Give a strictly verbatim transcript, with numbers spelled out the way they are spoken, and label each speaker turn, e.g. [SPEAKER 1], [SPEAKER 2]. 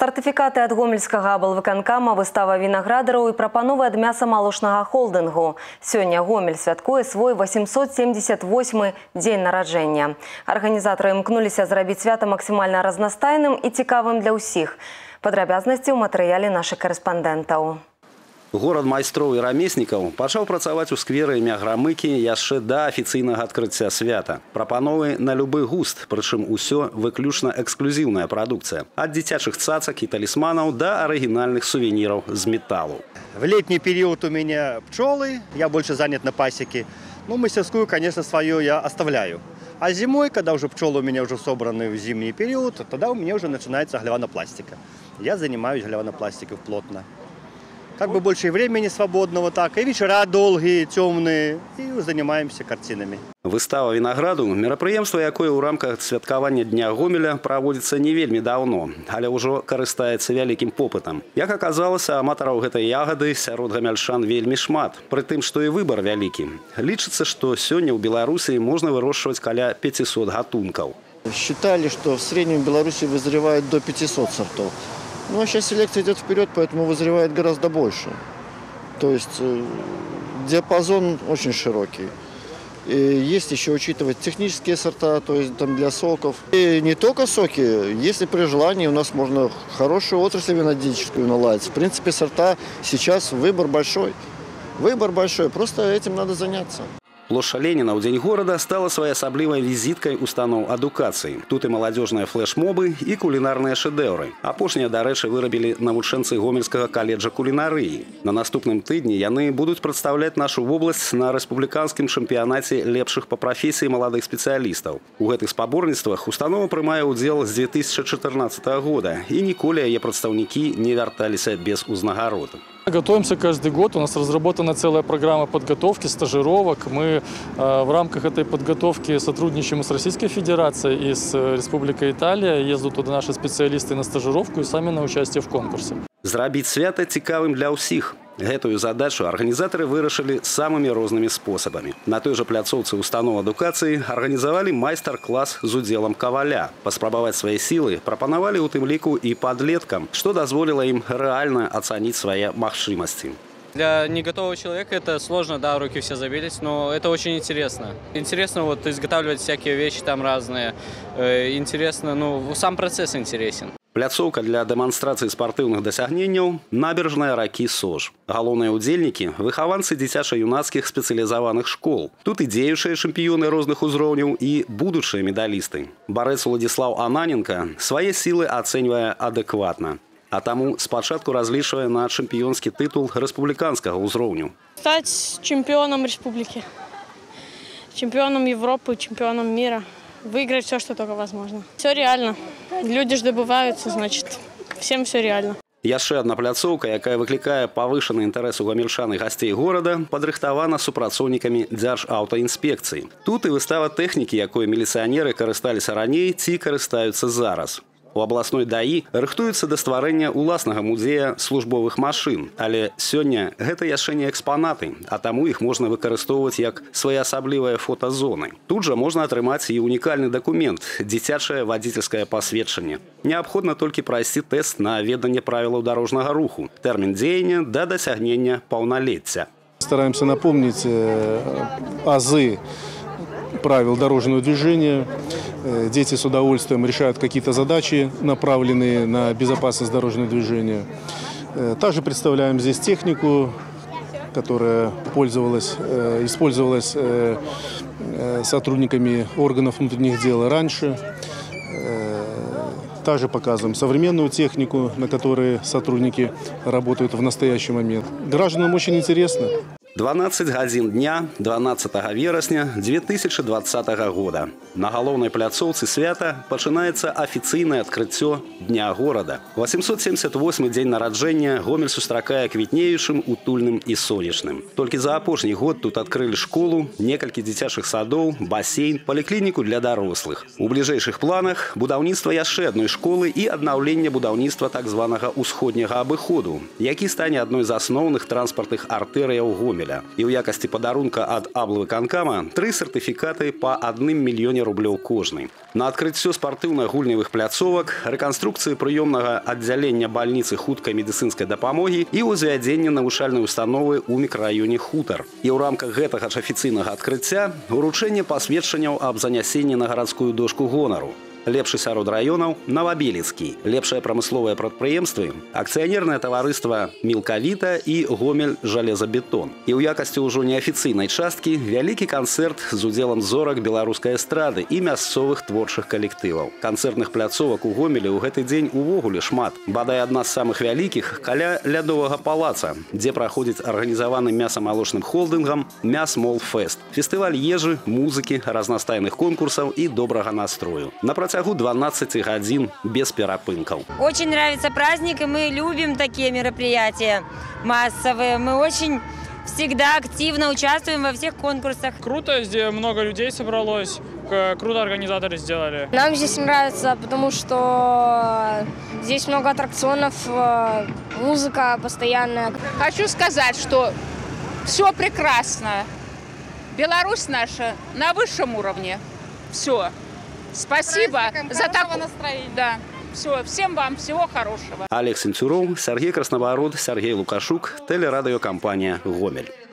[SPEAKER 1] Сертыфикаты ад гомельскага аблвыканкама, выстава вінаградараў і прапановы ад мяса-малочнага холдынгу. Сёння Гомель святкуе свой восемьсот семьдесят восьмы дзень нараджэння. Арганізатары імкнуліся зрабіць свята максімальна разнастайным і цікавым для ўсіх. Падрабязнасці ў матэрыяле нашых карэспандэнтаў.
[SPEAKER 2] Горад майстроў і рамеснікаў пачаў працаваць у скверы імя Грамыкі яшчэ да афіцыйнага адкрыцця свята. Прапановы на любы густ, прычым усё выключна эксклюзіўная прадукцыя. Ад дзіцячых цацак і талісманаў да арыгінальных сувеніраў з металлу.
[SPEAKER 3] В летний период у меня пчелы, я больше занят на пасеке. Ну, мастерскую, конечно, свою я оставляю. А зимой, когда уже пчелы у меня уже собраны в зимний период, тогда у меня уже начинается галванопластика. Я занимаюсь галванопластикой плотно. Как бы больше и времени свободного, так и вечера долгие, темные, и занимаемся картинами.
[SPEAKER 2] Выстава вінаграду – мерапрыемства, якое ў рамках святкавання Дня Гомеля праводзіцца не вельмі даўно, але ўжо карыстаецца вялікім попытам. Як аказалася, аматараў гэтай ягады сярод гамяльчан вельмі шмат, пры тым, што і выбар вялікі. Лічыцца, што сёння ў Беларусі можна вырошчваць каля пятисот гатункаў.
[SPEAKER 4] Считали, что в среднем в Беларуси вызревает до пятисот сортов. Ну, а сейчас селекция идет вперед, поэтому вызревает гораздо больше. То есть э, диапазон очень широкий. И есть еще учитывать технические сорта, то есть там для соков. И не только соки, если при желании у нас можно хорошую отрасль винодельческую наладить. В принципе, сорта сейчас выбор большой. Выбор большой, просто этим надо заняться.
[SPEAKER 2] Плошча Леніна ў дзень горада стала своеасаблівай візіткай устаноў адукацыі. Тут і маладзёжныя флэш-мобы, і кулінарныя шэдэўры. Апошнія, дарэчы, вырабілі навучэнцы Гомельскага каледжа кулінарыі. На наступным тыдні яны будуць прадстаўляць нашу вобласць на рэспубліканскім чэмпіянаце лепшых па прафесіі маладых спецыялістаў. У гэтых спаборніцтвах установа прымае ўдзел з две тысячи четырнадцатого года, і ніколі яе прадстаўнікі не вярталіся без узнагарод.
[SPEAKER 5] Готовимся каждый год. У нас разработана целая программа подготовки, стажировок. Мы э, в рамках этой подготовки сотрудничаем с Российской Федерацией и с Республикой Италия. Ездят туда наши специалисты на стажировку и сами на участие в конкурсе.
[SPEAKER 2] Зрабіць свята цікавым для ўсіх. Гэтую задачу арганізатары вырашылі самымі рознымі спосабамі. На той жа пляцоўцы устаноў адукацыі арганізавалі майстар-клас з удзелам каваля. Паспрабаваць свае сілы прапанавалі ў тым ліку і падлеткам, што дазволіла ім рэальна ацаніць свае магчымасці.
[SPEAKER 6] Для неготового человека это сложно, да, руки все забились, но это очень интересно. Интересно вот изготавливать всякие вещи там разные. Интересно, ну, сам процесс интересен.
[SPEAKER 2] Пляцоўка для дэманстрацыі спартыўных дасягненняў – набережная ракі Сож. Галоўныя ўдзельнікі – выхаванцы дзіцяча-юнацкіх спецыялізаваных школ. Тут і дзеючыя чэмпіёны розных узроўняў і будучыя медалісты. Барэц Уладзіслаў Ананенка свае сілы ацэньвае адэкватна. А таму спачатку разлічвае на чэмпіёнскі тытул рэспубліканскага ўзроўню.
[SPEAKER 7] Стаць чэмпіёнам рэспублікі, чэмпіёнам Европы, чэмпіёнам мира. Выиграть все, что только возможно. Все реально. Люди ж добываются, значит, всем все реально.
[SPEAKER 2] Яшчэ адна пляцоўка, якая выклікае павышаны інтарэс у гамельчан і гасцей горада, падрыхтавана супрацоўнікамі дзяржаўтаінспекцыі. Тут і выстава тэхнікі, якой міліцыянеры карысталіся раней ці карыстаюцца зараз. У абласной ДАІ рыхтуюцца да стварэння ўласнага музея службовых машын. Але сёння гэта яшчэ не экспанаты, а таму іх можна выкарыстоўваць як своеасаблівыя фотазоны. Тут жа можна атрымаць і унікальны дакумент – дзіцячае вадзіцельскае пасведчанне. Неабходна толькі прайсці тэст на веданне правілаў дарожнага руху, тэрмін дзеяння да дасягнення паўналецця.
[SPEAKER 8] Стараемся напомнить азы правил дорожного движения. Дети с удовольствием решают какие-то задачи, направленные на безопасность дорожного движения. Также представляем здесь технику, которая пользовалась, использовалась сотрудниками органов внутренних дел раньше. Также показываем современную технику, на которой сотрудники работают в настоящий момент. Гражданам очень интересно.
[SPEAKER 2] дванаццаць гадзін дня дванаццатага верасня две тысячи двадцатого года. На галоўнай пляцоўцы свята пачынаецца афіцыйнае адкрыццё Дня горада. восемьсот семьдесят восьмы дзень нараджэння Гомель сустракае квітнеючым, утульным і сонечным. Толькі за апошні год тут адкрылі школу, некалькі дзіцячых садоў, басейн, паліклініку для дарослых. У бліжэйшых планах будаўніцтва яшчэ адной школы і аднаўленне будаўніцтва так званага ўсходняга абыходу, які стане адной з асноўных транспартных артэрыяў Гомеля. Гомеля. І ў якасці падарунка ад аблвыканкама тры сертыфікаты па адным мільёне рублёў кожны. На адкрыццё спартыўна-гульнявых пляцовак, рэканструкцыі прыёмнага аддзялення бальніцы хуткай медыцынскай дапамогі і ўзвядзення навучальнай установы ў мікрараёне Хутар. І ў рамках гэтага ж афіцыйнага адкрыцця ўручэнне пасведчанняў аб занясенні на гарадскую дошку гонару. Лепшы сярод раёнаў – Новобелецкі, лепшае прамысловае прадпрыемствы – акцыянернае таварыства «Мілкавіта» і «Гомель жалезабетон». І ў якасці ўжо неафіцыйнай часткі вялікі канцэрт з удзелам зорак беларускай эстрады і мясцовых творчых калектываў. Канцэртных пляцовак у Гомелі ў гэты дзень увогуле шмат. Бадай адна з самых вялікіх – каля Лядовага палаца, дзе праходзіць арганізаваны мяса-малочным холдынгам «Мясмолфест» – фестываль ежы, музыкі, разнастайных конкурсаў і добрага настрою. На працягу дванадцати гадзін без перапынкаў.
[SPEAKER 9] Очень нравится праздник, и мы любим такие мероприятия массовые. Мы очень всегда активно участвуем во всех конкурсах.
[SPEAKER 10] Круто, здесь много людей собралось. Круто организаторы сделали.
[SPEAKER 11] Нам здесь нравится, потому что здесь много аттракционов, музыка постоянная.
[SPEAKER 12] Хочу сказать, что все прекрасно. Беларусь наша на высшем уровне. Все. Спасибо за такое настроение. Да. Все, всем вам всего хорошего.
[SPEAKER 2] Олег Сенцюров, Сергей Краснобород, Сергей Лукашук, телерадиокомпания «Гомель».